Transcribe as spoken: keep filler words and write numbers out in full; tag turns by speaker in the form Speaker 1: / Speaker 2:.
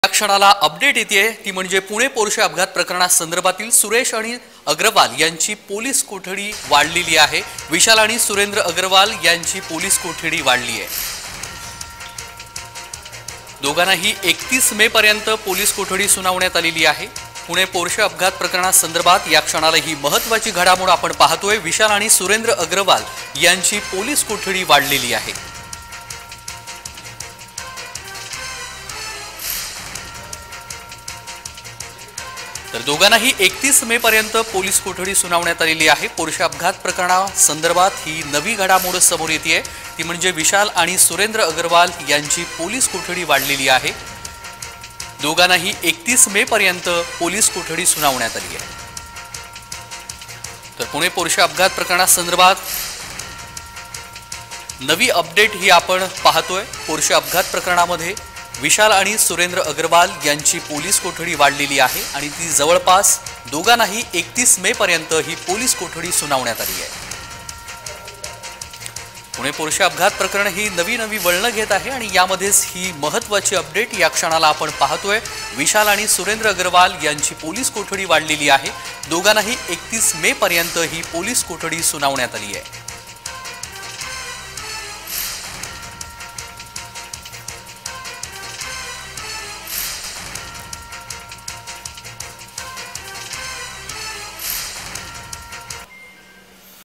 Speaker 1: या क्षणाला अपडेट येते ती म्हणजे पुणे पोर्शे अपघात प्रकरणासंदर्भातील सुरेश आणि अग्रवाल यांची पोलीस कोठडी वाढलेली आहे। विशाल आणि सुरेंद्र अग्रवाल यांची पोलीस कोठडी वाढली आहे। दोघांनाही एकतीस मे पर्यंत पोलीस कोठडी सुनावण्यात आलेली आहे। पुणे पोर्शे अपघात प्रकरणासंदर्भात या क्षणाला ही महत्त्वाची घडामोड आपण पाहतोय। विशाल आणि सुरेंद्र अग्रवाल यांची पोलीस कोठडी वाढलेली आहे। तर दोघांनाही एकतीस मे पर्यंत पोलीस कोठडी सुनावण्यात आलेली आहे। पोर्शे अपघात प्रकरणासंदर्भात ही नवी घडामोड समोर येते ती म्हणजे विशाल आणि सुरेंद्र अग्रवाल यांची पोलीस कोठडी वाढलेली आहे। दोघांनाही एकतीस मे पर्यंत पोलीस कोठडी सुनावण्यात आली आहे। तर पुणे पोर्शे अपघात प्रकरणासंदर्भात नवी अपडेट ही आपण पाहतोय। पोर्शे अपघात प्रकरणामध्ये विशाल आणि सुरेंद्र अग्रवाल यांची पोलीस कोठडी वाढलेली आहे आणि ती जवळपास दोघांनाही एकतीस मे पर्यंत ही पोलीस कोठडी सुनावण्यात आली आहे। पुणे पोर्शे अपघात प्रकरण ही नवी नवी वळण घेत आहे आणि यामध्येच ही महत्त्वाची अपडेट या क्षणाला आपण पाहतोय। विशाल आणि सुरेंद्र अग्रवाल यांची पोलीस कोठडी वाढलेली आहे। दोघांनाही एकतीस मे पर्यंत ही पोलीस कोठडी सुनावण्यात आली आहे।